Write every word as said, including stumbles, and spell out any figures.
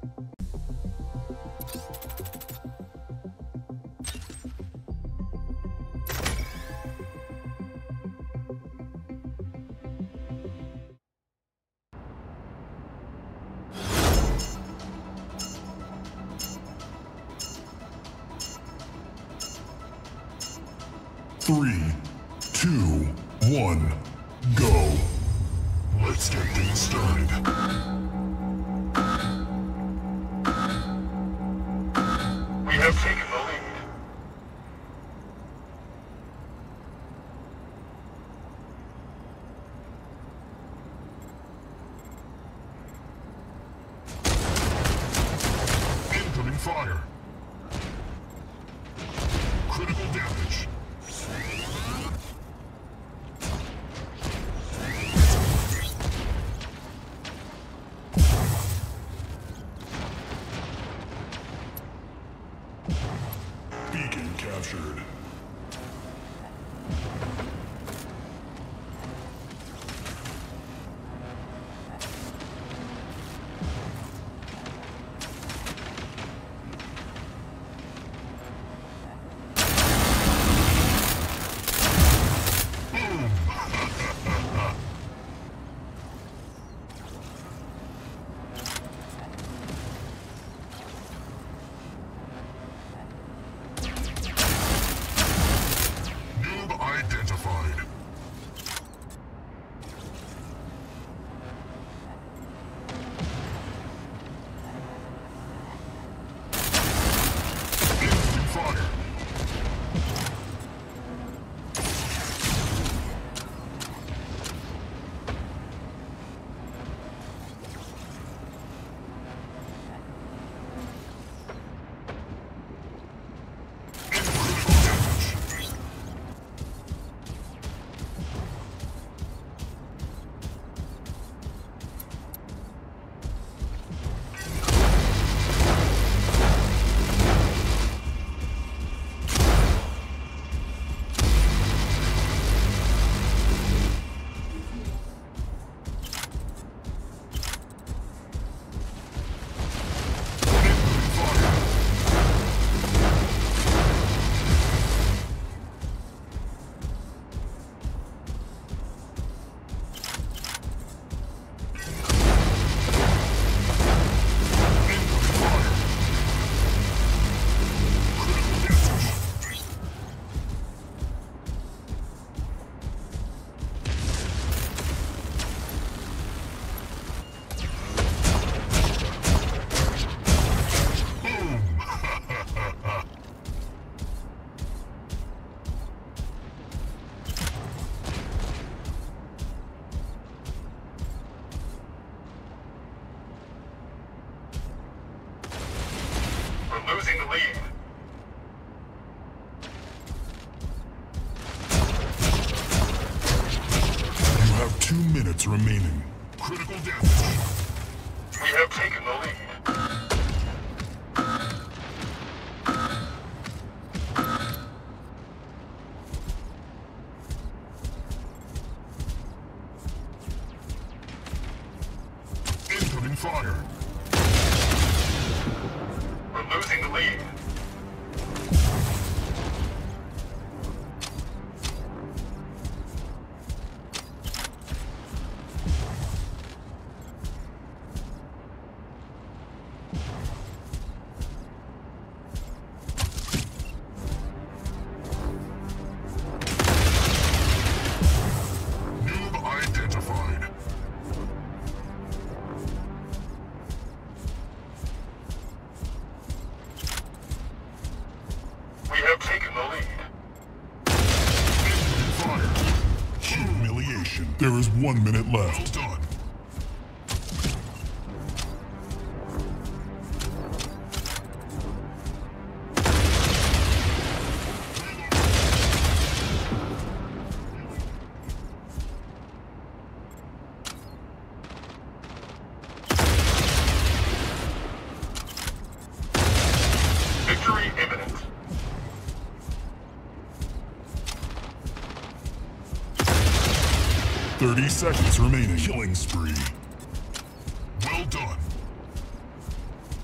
Three, two, one, go. Let's get things started. We have taken the lead. Incoming fire. Critical damage. Beacon captured. Identified. Incoming fire. We're losing the lead. You have two minutes remaining. Critical damage. We have taken the lead. Incoming fire. We're losing the lead. Noob identified. We have taken the lead. Incoming fire. Humiliation. There is one minute left. Well done. Victory imminent. Thirty seconds remaining. Killing spree. Well done.